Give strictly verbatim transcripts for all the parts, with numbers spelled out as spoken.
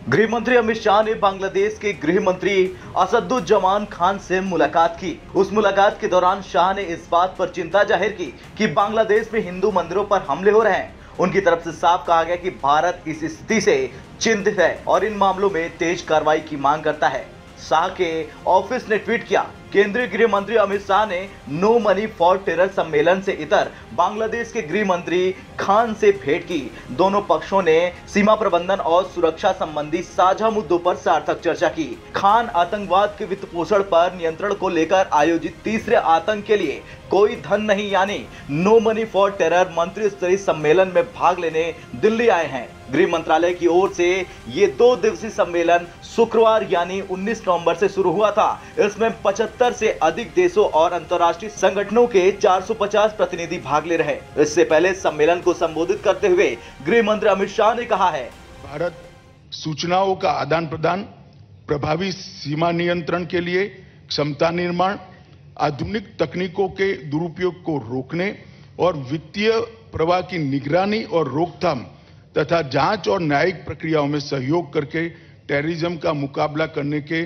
गृह मंत्री अमित शाह ने बांग्लादेश के गृह मंत्री असदुज्जमान खान से मुलाकात की। उस मुलाकात के दौरान शाह ने इस बात पर चिंता जाहिर की कि बांग्लादेश में हिंदू मंदिरों पर हमले हो रहे हैं। उनकी तरफ से साफ कहा गया कि भारत इस स्थिति से चिंतित है और इन मामलों में तेज कार्रवाई की मांग करता है। शाह के ऑफिस ने ट्वीट किया, केंद्रीय गृह मंत्री अमित शाह ने नो मनी फॉर टेरर सम्मेलन से इतर बांग्लादेश के गृह मंत्री खान से भेंट की। दोनों पक्षों ने सीमा प्रबंधन और सुरक्षा संबंधी साझा मुद्दों पर सार्थक चर्चा की। खान आतंकवाद के वित्त पोषण पर नियंत्रण को लेकर आयोजित तीसरे आतंक के लिए कोई धन नहीं यानी नो मनी फॉर टेरर मंत्री स्तरीय सम्मेलन में भाग लेने दिल्ली आए हैं। गृह मंत्रालय की ओर से ये दो दिवसीय सम्मेलन शुक्रवार यानी उन्नीस नवंबर से शुरू हुआ था। इसमें पचहत्तर से अधिक देशों और अंतर्राष्ट्रीय संगठनों के चार सौ पचास प्रतिनिधि भाग ले रहे। इससे पहले सम्मेलन को संबोधित करते हुए गृह मंत्री अमित शाह ने कहा है, भारत सूचनाओं का आदान प्रदान, प्रभावी सीमा नियंत्रण के लिए क्षमता निर्माण, आधुनिक तकनीकों के दुरुपयोग को रोकने और वित्तीय प्रवाह की निगरानी और रोकथाम तथा जांच और न्यायिक प्रक्रियाओं में सहयोग करके टेररिज्म का मुकाबला करने के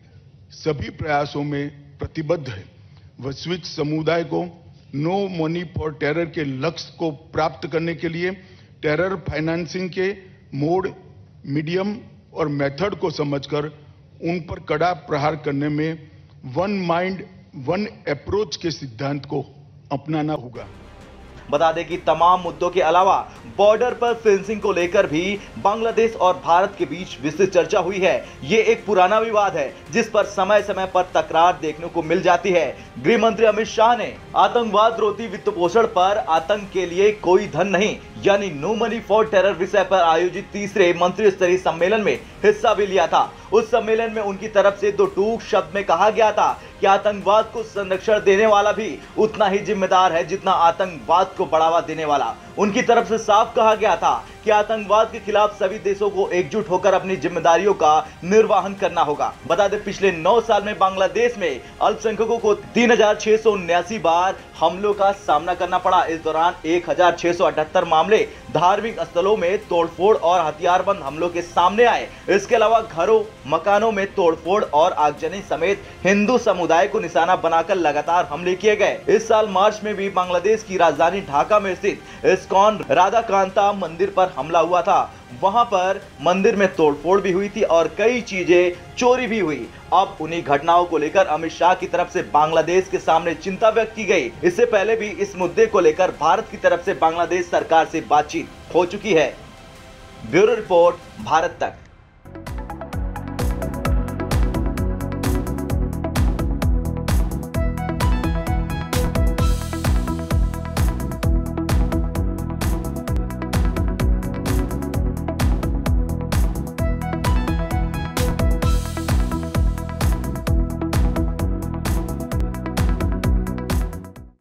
सभी प्रयासों में प्रतिबद्ध है। वैश्विक समुदाय को नो मनी फॉर टेरर के लक्ष्य को प्राप्त करने के लिए टेरर फाइनेंसिंग के मोड, मीडियम और मेथड को समझकर उन पर कड़ा प्रहार करने में वन माइंड वन अप्रोच के सिद्धांत को अपनाना होगा। बता दें कि तमाम मुद्दों के अलावा बॉर्डर पर फेंसिंग को लेकर भी बांग्लादेश और भारत के बीच विस्तृत चर्चा हुई है। ये एक पुराना विवाद है जिस पर समय समय पर तकरार देखने को मिल जाती है। गृह मंत्री अमित शाह ने आतंकवाद रोधी वित्त पोषण पर आतंक के लिए कोई धन नहीं यानी नो मनी फॉर टेरर विषय पर आयोजित तीसरे मंत्री स्तरीय सम्मेलन में हिस्सा भी लिया था। उस सम्मेलन में उनकी तरफ से दो टूक शब्द में कहा गया था कि आतंकवाद को संरक्षण देने वाला भी उतना ही जिम्मेदार है जितना आतंकवाद को बढ़ावा देने वाला। उनकी तरफ से साफ कहा गया था कि आतंकवाद के खिलाफ सभी देशों को एकजुट होकर अपनी जिम्मेदारियों का निर्वहन करना होगा। बता दें, पिछले नौ साल में बांग्लादेश में अल्पसंख्यकों को तीन हजार छह सौ उन्यासी बार हमलों का सामना करना पड़ा। इस दौरान एक हजार छह सौ अठहत्तर मामले धार्मिक स्थलों में तोड़फोड़ और हथियारबंद हमलों के सामने आए। इसके अलावा घरों, मकानों में तोड़फोड़ और आगजनी समेत हिंदू समुदाय को निशाना बनाकर लगातार हमले किए गए। इस साल मार्च में भी बांग्लादेश की राजधानी ढाका में स्थित इस्कॉन राधाकांता मंदिर पर हमला हुआ था। वहां पर मंदिर में तोड़फोड़ भी हुई थी और कई चीजें चोरी भी हुई। अब उन्हीं घटनाओं को लेकर अमित शाह की तरफ से बांग्लादेश के सामने चिंता व्यक्त की गई। इससे पहले भी इस मुद्दे को लेकर भारत की तरफ से बांग्लादेश सरकार से बातचीत हो चुकी है। ब्यूरो रिपोर्ट, भारत तक।